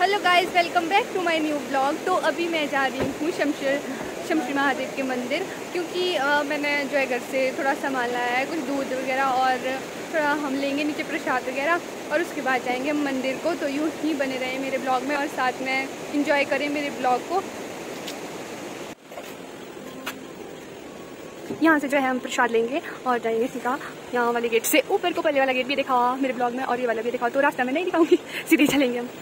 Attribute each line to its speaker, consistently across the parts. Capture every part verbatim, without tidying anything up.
Speaker 1: Hello guys, welcome back to my new blog. तो अभी मैं जा रही हूँ शमशेर शमशी महादेव के मंदिर, क्योंकि आ, मैंने जो है घर से थोड़ा सामान लाया है, कुछ दूध वगैरह, और थोड़ा हम लेंगे नीचे प्रसाद वगैरह, और उसके बाद जाएंगे हम मंदिर को। तो यूँ ही बने रहे मेरे ब्लॉग में और साथ में इंजॉय करें मेरे ब्लॉग को। यहाँ से जो है हम प्रसाद लेंगे और जाएंगे सीधा यहाँ वाले गेट से ऊपर को। पहले वाला गेट भी देखा मेरे ब्लॉग में और ये वाला भी देखा, तो रास्ता में नहीं दिखाऊंगी, सीधे चलेंगे हम।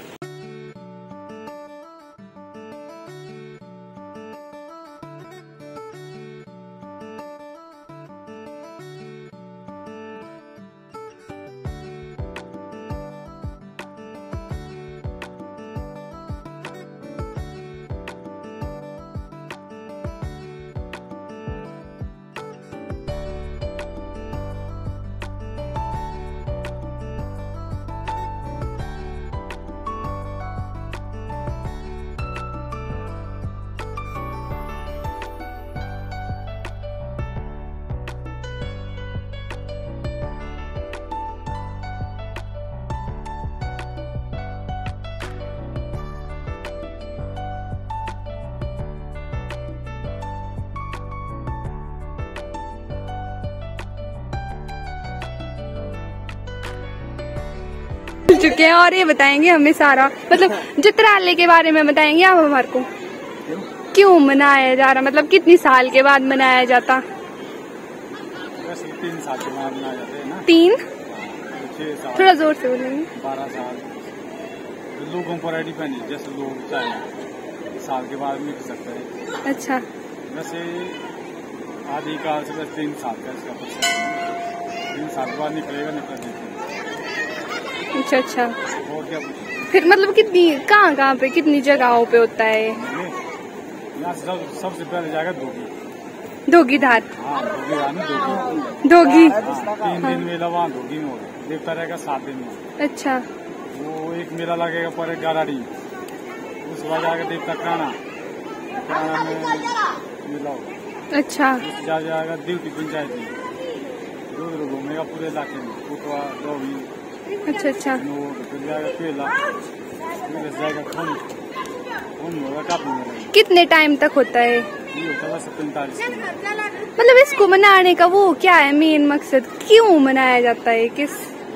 Speaker 1: चुके हैं और ये बताएंगे हमें सारा, मतलब चित्रालय के बारे में बताएंगे आप हमारे को। क्यों मनाया जा रहा, मतलब कितनी साल के बाद मनाया जाता?
Speaker 2: तीन साल के बाद मनाया जाता है ना।
Speaker 1: तीन?
Speaker 2: साल,
Speaker 1: थोड़ा जोर से बोलेंगे।
Speaker 2: बारह साल। तो लोगों पर डिपेंड है, जैसे लोग चाहे साल के बाद मिल सकते हैं।
Speaker 1: अच्छा,
Speaker 2: वैसे आदि काल से बस तीन साल का इसका प्रोसेस, तीन साल के बाद निकलेगा निकल।
Speaker 1: अच्छा अच्छा।
Speaker 2: और क्या
Speaker 1: फिर मतलब कितनी कहाँ कहाँ पे कितनी जगहों पे होता है?
Speaker 2: यहाँ से सब, सबसे पहले जाएगा धोगी
Speaker 1: धोगी धार।
Speaker 2: हाँ धोगी धार में धोगी
Speaker 1: धोगी
Speaker 2: हाँ, तीन दिन मेला वहाँ धोगी में होगा, देवता रहेगा सात दिन में।
Speaker 1: अच्छा।
Speaker 2: वो एक मेला लगेगा पर गाराड़ी, उसके बाद जाएगा देवता काना, काना में मेला होगा।
Speaker 1: अच्छा।
Speaker 2: उससे जा जाएगा ड्यूटी पंचायत में, दूर घूमेगा पूरे इलाके में, कुटवा डोभी।
Speaker 1: अच्छा अच्छा।
Speaker 2: फिर जाएगा केला, फिर जाएगा खून, खून होगा काफी।
Speaker 1: कितने टाइम तक होता है
Speaker 2: ये होता है पैंतालीस।
Speaker 1: मतलब इसको मनाने का वो क्या है मेन मकसद, क्यों मनाया जाता है, किस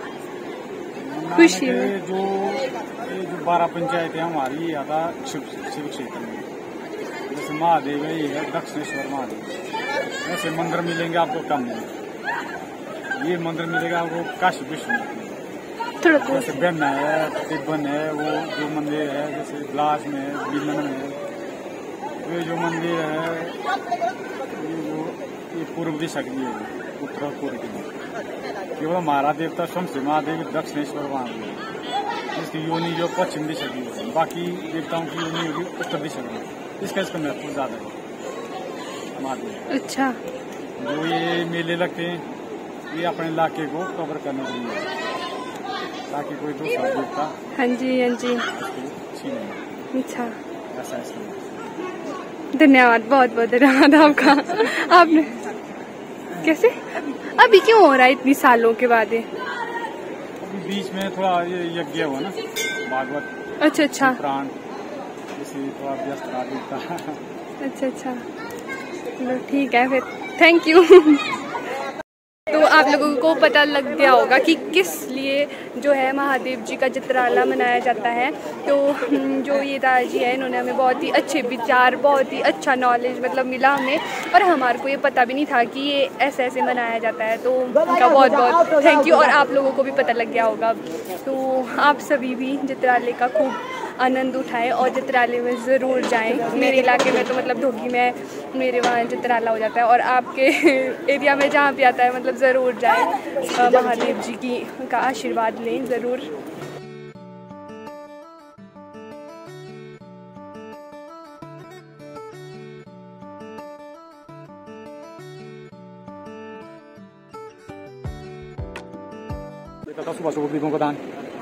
Speaker 1: खुशी में?
Speaker 2: जो ये जो बारह पंचायत है हमारी, ये आता शिव शिव क्षेत्र में। जैसे महादेव है, ये है दक्षिणेश्वर महादेव। ऐसे मंदिर मिलेंगे आपको कम में, ये मंदिर मिलेगा आपको काशी विश्वनाथ में। जैसे बेन है, तिब्बन है, वो जो मंदिर है जैसे ग्लास में है, बिलन में है। ये जो मंदिर है ये जो ये पूर्व दिशा की है, उत्तर पूर्व की। केवल हमारा देवता शमशी महादेव दक्षिणेश्वर महादेव, इसकी योनि जो पश्चिम दिशा की है, बाकी देवताओं की योनि होगी उत्तर दिशा की। इसका इसका महत्व ज्यादा है महादेव।
Speaker 1: अच्छा।
Speaker 2: जो ये मेले लगते हैं ये अपने इलाके को कवर करने के लिए, ताकि कोई दूसरा देवता
Speaker 1: हाँ जी हाँ जी
Speaker 2: छीने।
Speaker 1: अच्छा,
Speaker 2: ऐसा इसलिए।
Speaker 1: धन्यवाद, बहुत बहुत धन्यवाद आपका। आपने कैसे अभी क्यों हो रहा है इतनी सालों के बाद? है
Speaker 2: अभी बीच में थोड़ा ये यज्ञ हुआ ना भागवत।
Speaker 1: अच्छा अच्छा।
Speaker 2: प्राण इसी थोड़ा व्यस्त रहा देवता।
Speaker 1: अच्छा अच्छा, चलो ठीक है फिर, थैंक यू। तो आप लोगों को पता लग गया होगा कि किस लिए जो है महादेव जी का चित्राला मनाया जाता है। तो जो ये दादाजी है, इन्होंने हमें बहुत ही अच्छे विचार, बहुत ही अच्छा नॉलेज मतलब मिला हमें, और हमारे को ये पता भी नहीं था कि ये ऐसे ऐसे मनाया जाता है। तो उनका बहुत बहुत थैंक यू, और आप लोगों को भी पता लग गया होगा। तो आप सभी भी चित्रालय का खूब आनंद उठाएं और चित्रालय में ज़रूर जाएं। मेरे इलाके में तो मतलब धोगी में मेरे वहाँ चित्राला हो जाता है, और आपके एरिया में जहाँ भी आता है मतलब ज़रूर जाएं, महादेव जी की का आशीर्वाद लें ज़रूर।
Speaker 2: सुबह सुबह दीपों का दान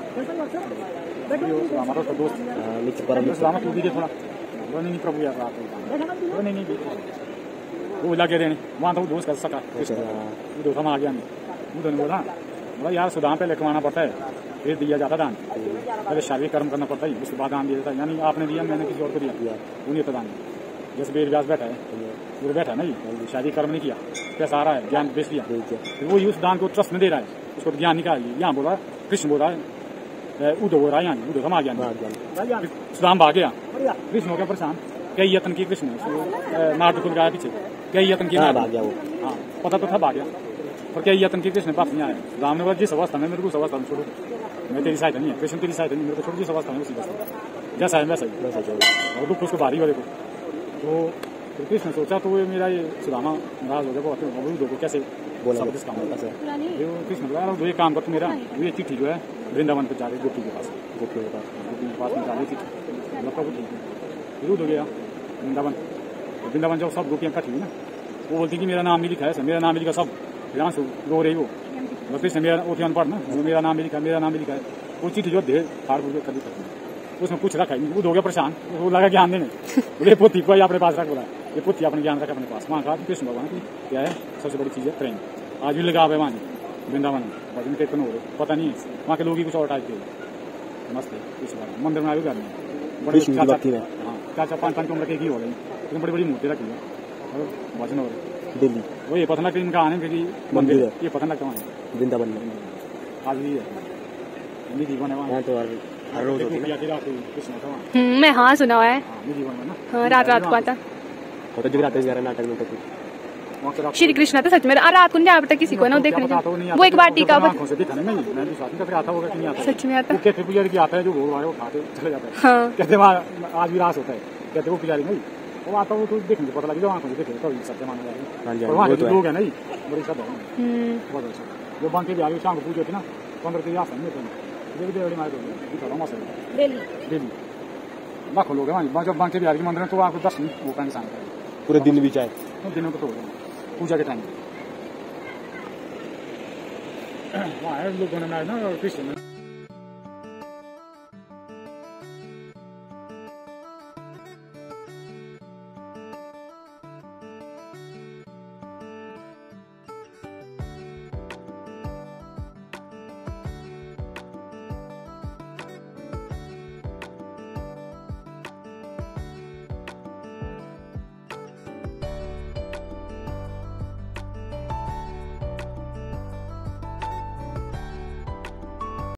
Speaker 2: हमारा तो दोस्त मित्र परम सलामत होगी थोड़ा नहीं प्रभु यार रात नहीं नहीं वो लगे रहने वहाँ तो दोस्त कर सका दोस्त हम आ गया नहीं उधर बोला बोला यार सुदाम पे लेकर आना पड़ता है फिर दिया जाता दान। पहले शारीरिक कर्म करना पड़ता है, उसके बाद दान दिया जाता है। यानी आपने दिया, मैंने किसी और को दिया, उन्हें तो दान दिया। जैसे वेद व्यास बैठा है, वो बैठा है ना, शारीरिक कर्म नहीं किया, पैसा आ रहा है, ज्ञान बेच दिया, फिर वो उस दान को ट्रस्ट में दे रहा है, उसको ज्ञान निकालिए। यहाँ बोला कृष्ण बोल रहा है, उदो हो रहा है, यहाँ उदो हम आ गया, सुदाम भाग गया, कृष्ण हो गया परेशान, कई यत्न की कृष्ण नाट खुल गया पीछे, कई यत्न की भाग गया वो, हाँ पता तो था भाग गया, और कई यत्न की कृष्ण वापस नहीं आया। राम ने बोला जिस अवस्था में मेरे को उस अवस्था में छोड़ो, मैं तेरी सहायता नहीं है, कृष्ण तेरी सहायता नहीं, मेरे को छोड़ो जिस अवस्था में उसी अवस्था जैसा है वैसा ही वैसा छोड़ो, और दुख उसको भारी हो देखो। तो फिर कृष्ण सोचा, तो ये मेरा ये सुदामा नाराज हो गया, बहुत दो को कैसे बोला काम होता है। कृष्ण बोला दो एक काम कर, मेरा ये चिट्ठी जो है वृंदावन पे जाके गोपी के पास, गोपी के पास गोपी के पास में डाली चिट्ठी, मतलब ठीक है। फिर हो गया वृंदावन, वृंदावन जब सब गोपियाँ इकट्ठी हुई ना, वो बोलती कि मेरा नाम भी लिखा है, मेरा नाम भी लिखा, सब यहाँ से रो रही वो, कृष्ण मेरा वो अनपढ़ ना, मेरा नाम भी लिखा, मेरा नाम भी लिखा है। वो चिट्ठी जो दे फाड़ फूट कभी करती, उसमें कुछ रखा ही नहीं, वो हो गया परेशान, वो लगा ज्ञान देने, ये पोथी को अपने पास रख बोला, ये पोथी अपने ज्ञान रखा अपने पास। वहाँ कहा कृष्ण भगवान की क्या है सबसे बड़ी चीज़ है प्रेम, आज भी लगा है वहाँ वृंदावन में, भजन कीर्तन हो रहे, पता नहीं है वहाँ के लोग ही कुछ और टाइप के मस्त है। इस बार मंदिर में आए घर में बड़ी हाँ चार चार पाँच पाँच कमरे की हो गई, लेकिन बड़ी बड़ी मूर्ति रखी है और भजन हो रहे दिल्ली, वो ये पता लगता इनका आने क्योंकि मंदिर है, ये पता लगता वहाँ वृंदावन में आज भी है, हिंदी जीवन है वहाँ तो हर रोज होती है।
Speaker 1: मैं हाँ सुना हुआ है,
Speaker 2: हाँ
Speaker 1: रात रात को आता
Speaker 2: तो जगराते वगैरह नाटक में तो
Speaker 1: श्री कृष्ण तो सच में रात को नहीं आता किसी को ना देखने, वो एक बार टीका सच में आता,
Speaker 2: कहते पुजारी की आता है जो भोग आए वो खाते चले जाता है, हाँ कहते वहाँ आज भी रास होता है, कहते वो पुजारी नहीं वो आता वो तो देखने पता लगी आंखों से देखे कभी सत्य माना जाएगा, और वहाँ के लोग है नहीं बड़ी श्रद्धा बहुत अच्छा, जो बांके बिहारी शाम को पूजे होती ना पंद्रह तेरह आसन में डेली लाखों लोग हैं जब बांके बिहारी के मंदिर में, तो आपको दर्शन वो का इंसान पूरे दिन भी चाहे दिनों को तो पूजा के टाइम वहाँ है लोग ना कृष्ण